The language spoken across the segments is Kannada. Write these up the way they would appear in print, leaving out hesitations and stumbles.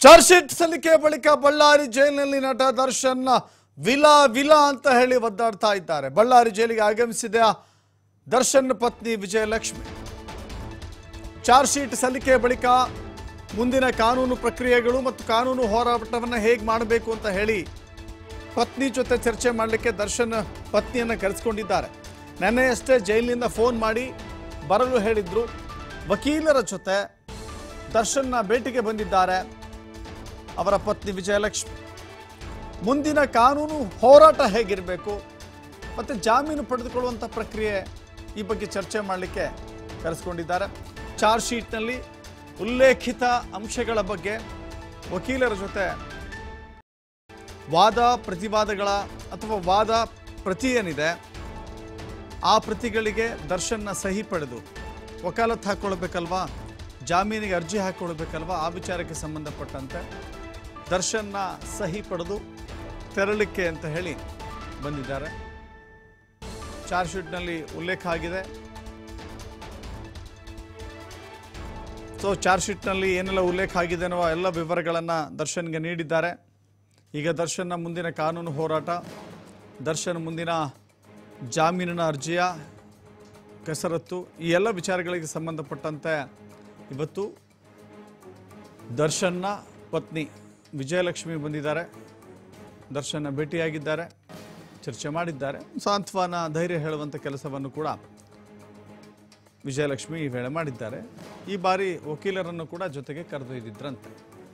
ಚಾರ್ಜ್ ಶೀಟ್ ಸಲ್ಲಿಕೆ ಬಳಿಕ ಬಳ್ಳಾರಿ ಜೈಲಿನಲ್ಲಿ ನಟ ದರ್ಶನ್ ವಿಲಾ ವಿಲಾ ಅಂತ ಹೇಳಿ ಒದ್ದಾಡ್ತಾ ಇದ್ದಾರೆ. ಬಳ್ಳಾರಿ ಜೈಲಿಗೆ ಆಗಮಿಸಿದ ದರ್ಶನ್ ಪತ್ನಿ ವಿಜಯಲಕ್ಷ್ಮಿ ಚಾರ್ಜ್ ಶೀಟ್ ಸಲ್ಲಿಕೆ ಬಳಿಕ ಮುಂದಿನ ಕಾನೂನು ಪ್ರಕ್ರಿಯೆಗಳು ಮತ್ತು ಕಾನೂನು ಹೋರಾಟವನ್ನು ಹೇಗೆ ಮಾಡಬೇಕು ಅಂತ ಹೇಳಿ ಪತ್ನಿ ಜೊತೆ ಚರ್ಚೆ ಮಾಡಲಿಕ್ಕೆ ದರ್ಶನ್ ಪತ್ನಿಯನ್ನು ಕರೆಸಿಕೊಂಡಿದ್ದಾರೆ. ನೆನ್ನೆಯಷ್ಟೇ ಜೈಲಿನಿಂದ ಫೋನ್ ಮಾಡಿ ಬರಲು ಹೇಳಿದ್ರು. ವಕೀಲರ ಜೊತೆ ದರ್ಶನ್ನ ಭೇಟಿಗೆ ಬಂದಿದ್ದಾರೆ ಅವರ ಪತ್ನಿ ವಿಜಯಲಕ್ಷ್ಮಿ. ಮುಂದಿನ ಕಾನೂನು ಹೋರಾಟ ಹೇಗಿರಬೇಕು ಮತ್ತು ಜಾಮೀನು ಪಡೆದುಕೊಳ್ಳುವಂಥ ಪ್ರಕ್ರಿಯೆ ಈ ಬಗ್ಗೆ ಚರ್ಚೆ ಮಾಡಲಿಕ್ಕೆ ಕರೆಸಿಕೊಂಡಿದ್ದಾರೆ. ಚಾರ್ಜ್ ಶೀಟ್ನಲ್ಲಿ ಉಲ್ಲೇಖಿತ ಅಂಶಗಳ ಬಗ್ಗೆ ವಕೀಲರ ಜೊತೆ ವಾದ ಪ್ರತಿವಾದಗಳ ಅಥವಾ ವಾದ ಪ್ರತಿ ಏನಿದೆ ಆ ಪ್ರತಿಗಳಿಗೆ ದರ್ಶನ್ನ ಸಹಿ ಪಡೆದು ವಕಾಲತ್ ಹಾಕ್ಕೊಳ್ಬೇಕಲ್ವಾ, ಜಾಮೀನಿಗೆ ಅರ್ಜಿ ಹಾಕ್ಕೊಳ್ಬೇಕಲ್ವಾ, ಆ ವಿಚಾರಕ್ಕೆ ಸಂಬಂಧಪಟ್ಟಂತೆ ದರ್ಶನ್ನ ಸಹಿ ಪಡೆದು ತೆರಳಿಕೆ ಅಂತ ಹೇಳಿ ಬಂದಿದ್ದಾರೆ. ಚಾರ್ಜ್ ಶೀಟ್ನಲ್ಲಿ ಉಲ್ಲೇಖ ಆಗಿದೆ. ಸೊ ಚಾರ್ಜ್ ಶೀಟ್ನಲ್ಲಿ ಏನೆಲ್ಲ ಉಲ್ಲೇಖ ಆಗಿದೆ ಅನ್ನೋ ಎಲ್ಲ ವಿವರಗಳನ್ನು ದರ್ಶನ್ಗೆ ನೀಡಿದ್ದಾರೆ. ಈಗ ದರ್ಶನ್ನ ಮುಂದಿನ ಕಾನೂನು ಹೋರಾಟ, ದರ್ಶನ್ ಮುಂದಿನ ಜಾಮೀನಿನ ಅರ್ಜಿಯ ಕಸರತ್ತು, ಈ ಎಲ್ಲ ವಿಚಾರಗಳಿಗೆ ಸಂಬಂಧಪಟ್ಟಂತೆ ಇವತ್ತು ದರ್ಶನ್ನ ಪತ್ನಿ ವಿಜಯಲಕ್ಷ್ಮಿ ಬಂದಿದ್ದಾರೆ. ದರ್ಶನ್ನ ಭೇಟಿಯಾಗಿದ್ದಾರೆ, ಚರ್ಚೆ ಮಾಡಿದ್ದಾರೆ. ಸಾಂತ್ವನ ಧೈರ್ಯ ಹೇಳುವಂಥ ಕೆಲಸವನ್ನು ಕೂಡ ವಿಜಯಲಕ್ಷ್ಮಿ ಈ ವೇಳೆ ಮಾಡಿದ್ದಾರೆ. ಈ ಬಾರಿ ವಕೀಲರನ್ನು ಕೂಡ ಜೊತೆಗೆ ಕರೆದೊಯ್ದಿದ್ರಂತೆ.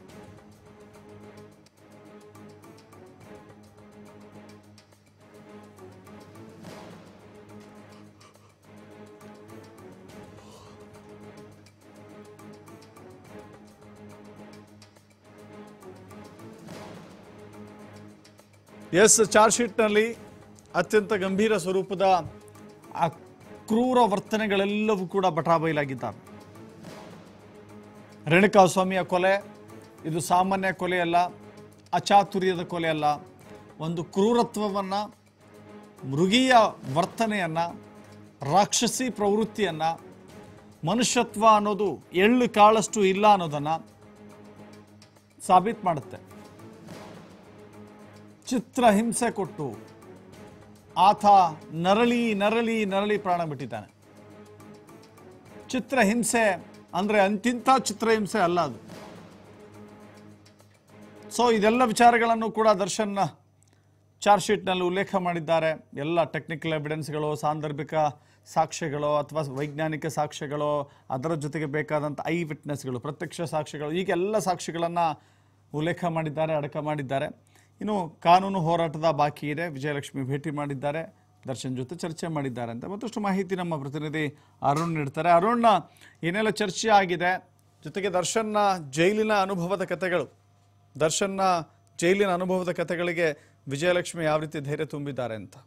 ಚಾರ್ಜ್ ಶೀಟ್ನಲ್ಲಿ ಅತ್ಯಂತ ಗಂಭೀರ ಸ್ವರೂಪದ ಕ್ರೂರ ವರ್ತನೆಗಳೆಲ್ಲವೂ ಕೂಡ ಬಟಾಬೈಲಾಗಿದ್ದಾವೆ. ರೇಣುಕಾಸ್ವಾಮಿಯ ಕೊಲೆ ಇದು ಸಾಮಾನ್ಯ ಕೊಲೆಯಲ್ಲ, ಅಚಾತುರ್ಯದ ಕೊಲೆಯಲ್ಲ, ಒಂದು ಕ್ರೂರತ್ವವನ್ನು, ಮೃಗೀಯ ವರ್ತನೆಯನ್ನು, ರಾಕ್ಷಸಿ ಪ್ರವೃತ್ತಿಯನ್ನು, ಮನುಷ್ಯತ್ವ ಅನ್ನೋದು ಎಳ್ಳು ಕಾಳಷ್ಟು ಇಲ್ಲ ಅನ್ನೋದನ್ನು ಸಾಬೀತು ಮಾಡುತ್ತೆ. ಚಿತ್ರಹಿಂಸೆ ಕೊಟ್ಟು ಆತ ನರಳಿ ನರಳಿ ನರಳಿ ಪ್ರಾಣ ಬಿಟ್ಟಿದ್ದಾನೆ. ಚಿತ್ರಹಿಂಸೆ ಅಂದರೆ ಅಂತಿಂಥ ಚಿತ್ರಹಿಂಸೆ ಅಲ್ಲ ಅದು. ಸೊ ಇದೆಲ್ಲ ವಿಚಾರಗಳನ್ನು ಕೂಡ ದರ್ಶನ್ ಚಾರ್ಜ್ ಶೀಟ್ನಲ್ಲಿ ಉಲ್ಲೇಖ ಮಾಡಿದ್ದಾರೆ. ಎಲ್ಲ ಟೆಕ್ನಿಕಲ್ ಎವಿಡೆನ್ಸ್ಗಳು, ಸಾಂದರ್ಭಿಕ ಸಾಕ್ಷ್ಯಗಳು ಅಥವಾ ವೈಜ್ಞಾನಿಕ ಸಾಕ್ಷ್ಯಗಳು, ಅದರ ಜೊತೆಗೆ ಬೇಕಾದಂಥ ಐ ವಿಟ್ನೆಸ್ಗಳು, ಪ್ರತ್ಯಕ್ಷ ಸಾಕ್ಷ್ಯಗಳು, ಈಗ ಎಲ್ಲ ಸಾಕ್ಷಿಗಳನ್ನು ಉಲ್ಲೇಖ ಮಾಡಿದ್ದಾರೆ, ಅಡಕ ಮಾಡಿದ್ದಾರೆ. ಇನ್ನು ಕಾನೂನು ಹೋರಾಟದ ಬಾಕಿ ಇದೆ. ವಿಜಯಲಕ್ಷ್ಮಿ ಭೇಟಿ ಮಾಡಿದ್ದಾರೆ, ದರ್ಶನ್ ಜೊತೆ ಚರ್ಚೆ ಮಾಡಿದ್ದಾರೆ ಅಂತ ಮತ್ತಷ್ಟು ಮಾಹಿತಿ ನಮ್ಮ ಪ್ರತಿನಿಧಿ ಅರುಣ್ ನೀಡ್ತಾರೆ. ಅರುಣ್, ಏನೆಲ್ಲ ಚರ್ಚೆ ಆಗಿದೆ, ಜೊತೆಗೆ ದರ್ಶನ್ನ ಜೈಲಿನ ಅನುಭವದ ಕಥೆಗಳು, ದರ್ಶನ್ನ ಜೈಲಿನ ಅನುಭವದ ಕಥೆಗಳಿಗೆ ವಿಜಯಲಕ್ಷ್ಮಿ ಯಾವ ರೀತಿ ಧೈರ್ಯ ತುಂಬಿದ್ದಾರೆ ಅಂತ.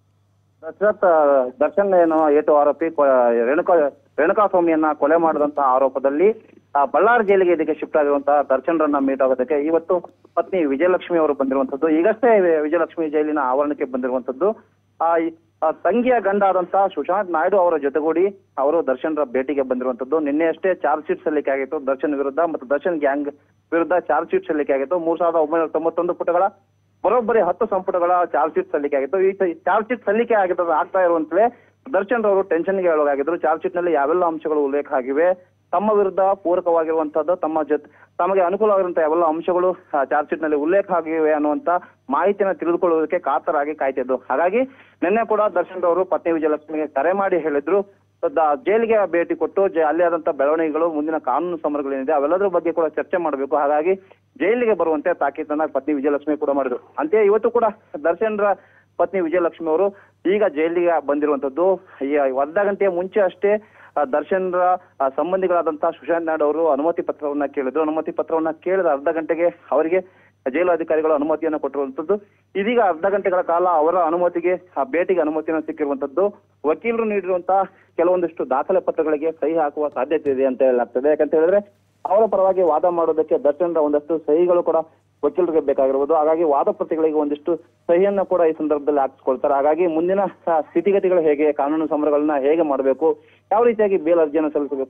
ದರ್ಶನ್ ಏನು ಏಟು ಆರೋಪಿ ರೇಣುಕಾಸ್ವಾಮಿಯನ್ನ ಕೊಲೆ ಮಾಡಿದಂತಹ ಆರೋಪದಲ್ಲಿ ಬಳ್ಳಾರಿ ಜೈಲಿಗೆ ಇದಕ್ಕೆ ಶಿಫ್ಟ್ ಆಗಿರುವಂತಹ ದರ್ಶನ್ರನ್ನ ಮೀಟ್ ಆಗೋದಕ್ಕೆ ಇವತ್ತು ಪತ್ನಿ ವಿಜಯಲಕ್ಷ್ಮಿ ಅವರು ಬಂದಿರುವಂತದ್ದು. ಈಗಷ್ಟೇ ವಿಜಯಲಕ್ಷ್ಮಿ ಜೈಲಿನ ಆವರಣಕ್ಕೆ ಬಂದಿರುವಂತದ್ದು. ತಂಗಿಯ ಗಂಡ ಆದಂತಹ ಸುಶಾಂತ್ ನಾಯ್ಡು ಅವರ ಜೊತೆಗೂಡಿ ಅವರು ದರ್ಶನ್ರ ಭೇಟಿಗೆ ಬಂದಿರುವಂತದ್ದು. ನಿನ್ನೆಯಷ್ಟೇ ಚಾರ್ಜ್ ಶೀಟ್ ಸಲ್ಲಿಕೆ ಆಗಿತ್ತು ದರ್ಶನ್ ವಿರುದ್ಧ ಮತ್ತು ದರ್ಶನ್ ಗ್ಯಾಂಗ್ ವಿರುದ್ಧ ಚಾರ್ಜ್ ಶೀಟ್ ಸಲ್ಲಿಕೆ ಆಗಿತ್ತು. 3991 ಪುಟಗಳ ಬರೋಬ್ಬರಿ 10 ಸಂಪುಟಗಳ ಚಾರ್ಜ್ ಶೀಟ್ ಸಲ್ಲಿಕೆ ಆಗಿತ್ತು. ಈ ಚಾರ್ಜ್ ಶೀಟ್ ಸಲ್ಲಿಕೆ ಆಗ್ತಾ ಇರುವಂತಲೇ ದರ್ಶನ್ ರವರು ಟೆನ್ಷನ್ಗೆ ಒಳಗಾಗಿದ್ರು. ಚಾರ್ಜ್ ಶೀಟ್ ನಲ್ಲಿ ಯಾವೆಲ್ಲ ಅಂಶಗಳು ಉಲ್ಲೇಖ ಆಗಿವೆ, ತಮ್ಮ ವಿರುದ್ಧ ಪೂರಕವಾಗಿರುವಂತದ್ದು, ತಮಗೆ ಅನುಕೂಲವಾಗಿರುವಂತಹ ಯಾವೆಲ್ಲ ಅಂಶಗಳು ಚಾರ್ಜ್ ಶೀಟ್ ನಲ್ಲಿ ಉಲ್ಲೇಖ ಆಗಿವೆ ಅನ್ನುವಂತ ಮಾಹಿತಿಯನ್ನು ತಿಳಿದುಕೊಳ್ಳುವುದಕ್ಕೆ ಕಾತರಾಗಿ ಕಾಯ್ತಿದ್ದು. ಹಾಗಾಗಿ ನಿನ್ನೆ ಕೂಡ ದರ್ಶನ್ ರವರು ಪತ್ನಿ ವಿಜಯಲಕ್ಷ್ಮಿಗೆ ಕರೆ ಮಾಡಿ ಹೇಳಿದ್ರು, ಜೈಲಿಗೆ ಭೇಟಿ ಕೊಟ್ಟು ಅಲ್ಲಿ ಆದಂತಹ ಬೆಳವಣಿಗೆಗಳು, ಮುಂದಿನ ಕಾನೂನು ಸಮರಗಳೇನಿದೆ ಅವೆಲ್ಲದರ ಬಗ್ಗೆ ಕೂಡ ಚರ್ಚೆ ಮಾಡಬೇಕು, ಹಾಗಾಗಿ ಜೈಲಿಗೆ ಬರುವಂತೆ ತಾಕೀತನ್ನ ಪತ್ನಿ ವಿಜಯಲಕ್ಷ್ಮಿ ಕೂಡ ಮಾಡಿದ್ರು. ಅಂತೆಯೇ ಇವತ್ತು ಕೂಡ ದರ್ಶನ್ರ ಪತ್ನಿ ವಿಜಯಲಕ್ಷ್ಮಿ ಅವರು ಈಗ ಜೈಲಿಗೆ ಬಂದಿರುವಂತದ್ದು. ಈ ಅರ್ಧ ಗಂಟೆಯ ಮುಂಚೆ ಅಷ್ಟೇ ದರ್ಶನ್ರ ಸಂಬಂಧಿಗಳಾದಂತಹ ಸುಶಾಂತ್ ನಾಯ್ಡು ಅವರು ಅನುಮತಿ ಪತ್ರವನ್ನ ಕೇಳಿದ್ರು. ಅನುಮತಿ ಪತ್ರವನ್ನ ಕೇಳಿದ ಅರ್ಧ ಗಂಟೆಗೆ ಅವರಿಗೆ ಜೈಲು ಅಧಿಕಾರಿಗಳು ಅನುಮತಿಯನ್ನು ಕೊಟ್ಟಿರುವಂತದ್ದು. ಇದೀಗ ಅರ್ಧ ಗಂಟೆಗಳ ಕಾಲ ಅವರ ಅನುಮತಿಗೆ ಭೇಟಿಗೆ ಅನುಮತಿಯನ್ನು ಸಿಕ್ಕಿರುವಂತದ್ದು. ವಕೀಲರು ನೀಡಿರುವಂತಹ ಕೆಲವೊಂದಿಷ್ಟು ದಾಖಲೆ ಪತ್ರಗಳಿಗೆ ಸಹಿ ಹಾಕುವ ಸಾಧ್ಯತೆ ಇದೆ ಅಂತ ಹೇಳಲಾಗ್ತದೆ. ಯಾಕಂತ ಹೇಳಿದ್ರೆ ಅವರ ಪರವಾಗಿ ವಾದ ಮಾಡೋದಕ್ಕೆ ದರ್ಶನ್ರ ಒಂದಷ್ಟು ಸಹಿಗಳು ಕೂಡ ವಕೀಲರಿಗೆ ಬೇಕಾಗಿರುವುದು. ಹಾಗಾಗಿ ವಾದ ಪ್ರತಿಗಳಿಗೆ ಒಂದಿಷ್ಟು ಸಹಿಯನ್ನ ಕೂಡ ಈ ಸಂದರ್ಭದಲ್ಲಿ ಹಾಕಿಸ್ಕೊಳ್ತಾರೆ. ಹಾಗಾಗಿ ಮುಂದಿನ ಸ್ಥಿತಿಗತಿಗಳು ಹೇಗೆ, ಕಾನೂನು ಸಮರಗಳನ್ನ ಹೇಗೆ ಮಾಡಬೇಕು, ಯಾವ ರೀತಿಯಾಗಿ ಬೇಲ್ ಅರ್ಜಿಯನ್ನು ಸಲ್ಲಿಸಬೇಕು,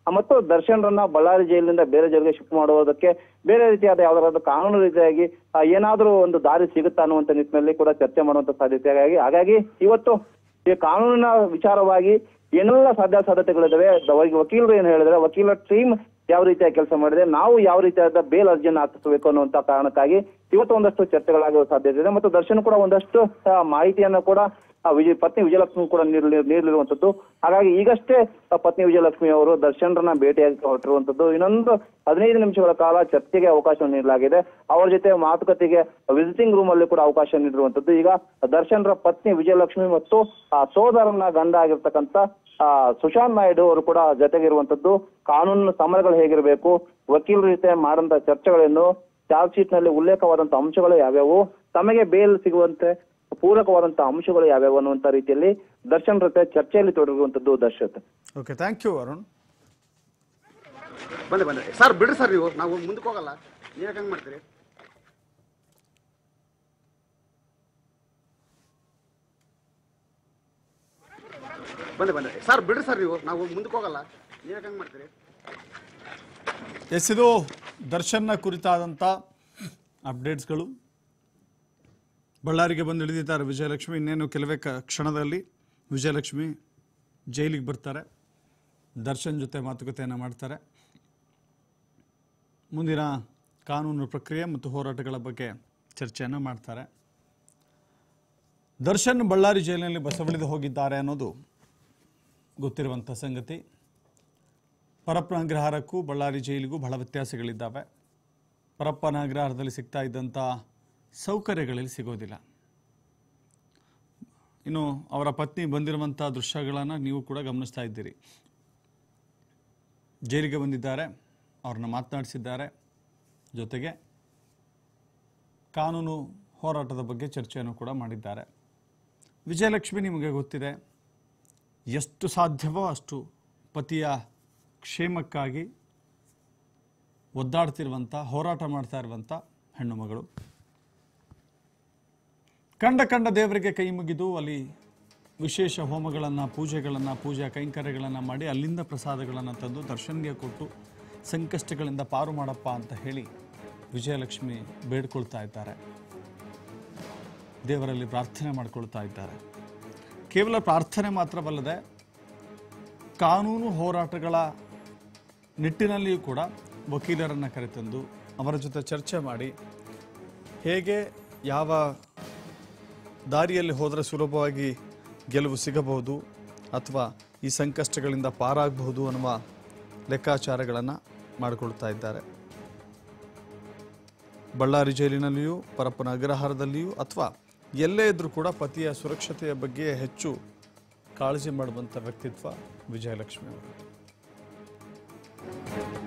ಮತ್ತು ದರ್ಶನ್ರನ್ನ ಬಳ್ಳಾರಿ ಜೈಲಿನಿಂದ ಬೇರೆ ಜೈಲಿಗೆ ಶಿಫ್ಟ್ ಮಾಡುವುದಕ್ಕೆ ಬೇರೆ ರೀತಿಯಾದ ಯಾವ್ದಾದ್ರು ಕಾನೂನು ರೀತಿಯಾಗಿ ಏನಾದ್ರೂ ಒಂದು ದಾರಿ ಸಿಗುತ್ತಾ ಅನ್ನುವಂತ ನಿಟ್ಟಿನಲ್ಲಿ ಕೂಡ ಚರ್ಚೆ ಮಾಡುವಂತ ಸಾಧ್ಯತೆ ಹಾಗಾಗಿ ಇವತ್ತು ಈ ಕಾನೂನಿನ ವಿಚಾರವಾಗಿ ಏನೆಲ್ಲ ಸಾಧ್ಯತೆಗಳಿದಾವೆ, ವಕೀಲರು ಏನ್ ಹೇಳಿದ್ರೆ, ವಕೀಲರ ಟೀಮ್ ಯಾವ ರೀತಿಯಾಗಿ ಕೆಲಸ ಮಾಡಿದೆ, ನಾವು ಯಾವ ರೀತಿಯಾದ ಬೇಲ್ ಅರ್ಜಿಯನ್ನು ಹಾಕಿಸಬೇಕು ಅನ್ನುವಂತ ಕಾರಣಕ್ಕಾಗಿ ಇವತ್ತು ಒಂದಷ್ಟು ಚರ್ಚೆಗಳಾಗುವ ಸಾಧ್ಯತೆ ಇದೆ. ಮತ್ತು ದರ್ಶನ್ ಕೂಡ ಒಂದಷ್ಟು ಮಾಹಿತಿಯನ್ನ ಕೂಡ ಪತ್ನಿ ವಿಜಯಲಕ್ಷ್ಮಿ ಕೂಡ ನೀಡಲಿರುವಂತದ್ದು. ಹಾಗಾಗಿ ಈಗಷ್ಟೇ ಪತ್ನಿ ವಿಜಯಲಕ್ಷ್ಮಿ ಅವರು ದರ್ಶನ್ರನ್ನ ಭೇಟಿಯಾಗಿ ಹೊರಟಿರುವಂತದ್ದು. ಇನ್ನೊಂದು 15 ನಿಮಿಷಗಳ ಕಾಲ ಚರ್ಚೆಗೆ ಅವಕಾಶ ನೀಡಲಾಗಿದೆ. ಅವರ ಜೊತೆ ಮಾತುಕತೆಗೆ ವಿಸಿಟಿಂಗ್ ರೂಮ್ ಅಲ್ಲಿ ಕೂಡ ಅವಕಾಶ ನೀಡಿರುವಂತದ್ದು. ಈಗ ದರ್ಶನ್ರ ಪತ್ನಿ ವಿಜಯಲಕ್ಷ್ಮಿ ಮತ್ತು ಸೋದರನ ಗಂಡ ಆಗಿರ್ತಕ್ಕಂಥ ಸುಶಾಂತ್ ನಾಯ್ಡು ಅವರು ಕೂಡ ಜೊತೆಗಿರುವಂತದ್ದು. ಕಾನೂನು ಸಮರಗಳು ಹೇಗಿರಬೇಕು, ವಕೀಲರ ಜೊತೆ ಮಾಡಂತ ಚರ್ಚೆಗಳನ್ನು, ಚಾರ್ಜ್ ಶೀಟ್ ನಲ್ಲಿ ಉಲ್ಲೇಖವಾದಂತಹ ಅಂಶಗಳು ಯಾವ್ಯಾವು, ತಮಗೆ ಬೇಲ್ ಸಿಗುವಂತೆ ಪೂರಕವಾದಂತಹ ಅಂಶಗಳು ಯಾವ್ಯಾವ ಅನ್ನುವಂತ ರೀತಿಯಲ್ಲಿ ದರ್ಶನ್ ಜೊತೆ ಚರ್ಚೆಯಲ್ಲಿ ತೊಡಗಿರುವಂತದ್ದು. Darshan, okay, thank you Arun. ಬಂದೆ ಸರ್, ಬಿಡ್ರಿ ಸರ್, ನೀವು ನಾವು ಮುಂದಕ್ಕೆ ಹೋಗಲ್ಲ, ನೀವು ಹೆಂಗ್ ಮಾಡ್ತೀರಿ? ಬಂದೆ ಸರ್, ಬಿಡ್ರಿ ಸರ್, ನೀವು ನಾವು ಮುಂದಕ್ಕೆ ಹೋಗಲ್ಲ, ನೀವು ಹೆಂಗ್ ಮಾಡ್ತೀರಿ? ಎಸ್, ಇದು ದರ್ಶನ್ನ ಕುರಿತಾದಂಥ ಅಪ್ಡೇಟ್ಸ್ಗಳು. ಬಳ್ಳಾರಿಗೆ ಬಂದು ಇಳಿದಿದ್ದಾರೆ ವಿಜಯಲಕ್ಷ್ಮಿ. ಇನ್ನೇನು ಕೆಲವೇ ಕ್ಷಣದಲ್ಲಿ ವಿಜಯಲಕ್ಷ್ಮಿ ಜೈಲಿಗೆ ಬರ್ತಾರೆ, ದರ್ಶನ್ ಜೊತೆ ಮಾತುಕತೆಯನ್ನು ಮಾಡ್ತಾರೆ. ಮುಂದಿನ ಕಾನೂನು ಪ್ರಕ್ರಿಯೆ ಮತ್ತು ಹೋರಾಟಗಳ ಬಗ್ಗೆ ಚರ್ಚೆಯನ್ನು ಮಾಡ್ತಾರೆ. ದರ್ಶನ್ ಬಳ್ಳಾರಿ ಜೈಲಿನಲ್ಲಿ ಬಸವಳಿದು ಹೋಗಿದ್ದಾರೆ ಅನ್ನೋದು ಗೊತ್ತಿರುವಂಥ ಸಂಗತಿ. ಪರಪ್ಪನ ಅಗ್ರಹಾರಕ್ಕೂ ಬಳ್ಳಾರಿ ಜೈಲಿಗೂ ಬಹಳ ವ್ಯತ್ಯಾಸಗಳಿದ್ದಾವೆ. ಪರಪ್ಪನ ಅಗ್ರಹಾರದಲ್ಲಿ ಸಿಗ್ತಾ ಇದ್ದಂಥ ಸೌಕರ್ಯಗಳಲ್ಲಿ ಸಿಗೋದಿಲ್ಲ. ಇನ್ನು ಅವರ ಪತ್ನಿ ಬಂದಿರುವಂಥ ದೃಶ್ಯಗಳನ್ನು ನೀವು ಕೂಡ ಗಮನಿಸ್ತಾ ಇದ್ದೀರಿ. ಜೈಲಿಗೆ ಬಂದಿದ್ದಾರೆ, ಅವ್ರನ್ನ ಮಾತನಾಡಿಸಿದ್ದಾರೆ, ಜೊತೆಗೆ ಕಾನೂನು ಹೋರಾಟದ ಬಗ್ಗೆ ಚರ್ಚೆಯನ್ನು ಕೂಡ ಮಾಡಿದ್ದಾರೆ. ವಿಜಯಲಕ್ಷ್ಮಿ ನಿಮಗೆ ಗೊತ್ತಿದೆ, ಎಷ್ಟು ಸಾಧ್ಯವೋ ಅಷ್ಟು ಪತಿಯ ಕ್ಷೇಮಕ್ಕಾಗಿ ಒದ್ದಾಡ್ತಿರುವಂಥ, ಹೋರಾಟ ಮಾಡ್ತಾ ಇರುವಂಥ ಹೆಣ್ಣು ಮಗಳು. ಕಂಡ ದೇವರಿಗೆ ಕೈ ಮುಗಿದು ಅಲ್ಲಿ ವಿಶೇಷ ಹೋಮಗಳನ್ನು, ಪೂಜಾ ಕೈಂಕರ್ಯಗಳನ್ನು ಮಾಡಿ ಅಲ್ಲಿಂದ ಪ್ರಸಾದಗಳನ್ನು ತಂದು ದರ್ಶನ್ಗೆ ಕೊಟ್ಟು ಸಂಕಷ್ಟಗಳಿಂದ ಪಾರು ಮಾಡಪ್ಪ ಅಂತ ಹೇಳಿ ವಿಜಯಲಕ್ಷ್ಮಿ ಬೇಡ್ಕೊಳ್ತಾ ಇದ್ದಾರೆ, ದೇವರಲ್ಲಿ ಪ್ರಾರ್ಥನೆ ಮಾಡಿಕೊಳ್ತಾ ಇದ್ದಾರೆ. ಕೇವಲ ಪ್ರಾರ್ಥನೆ ಮಾತ್ರವಲ್ಲದೆ ಕಾನೂನು ಹೋರಾಟಗಳ ನಿಟ್ಟಿನಲ್ಲಿಯೂ ಕೂಡ ವಕೀಲರನ್ನು ಕರೆತಂದು ಅವರ ಜೊತೆ ಚರ್ಚೆ ಮಾಡಿ ಹೇಗೆ ಯಾವ ದಾರಿಯಲ್ಲಿ ಹೋದರೆ ಸುಲಭವಾಗಿ ಗೆಲುವು ಸಿಗಬಹುದು ಅಥವಾ ಈ ಸಂಕಷ್ಟಗಳಿಂದ ಪಾರಾಗಬಹುದು ಅನ್ನುವ ಲೆಕ್ಕಾಚಾರಗಳನ್ನು ಮಾಡಿಕೊಳ್ತಾ ಇದ್ದಾರೆ. ಬಳ್ಳಾರಿ ಜೈಲಿನಲ್ಲಿಯೂ ಪರಪ್ಪನ ಅಗ್ರಹಾರದಲ್ಲಿಯೂ ಅಥವಾ ಎಲ್ಲೇ ಇದ್ರೂ ಕೂಡ ಪತಿಯ ಸುರಕ್ಷತೆಯ ಬಗ್ಗೆ ಹೆಚ್ಚು ಕಾಳಜಿ ಮಾಡುವಂಥ ವ್ಯಕ್ತಿತ್ವ ವಿಜಯಲಕ್ಷ್ಮಿ ಅವರು.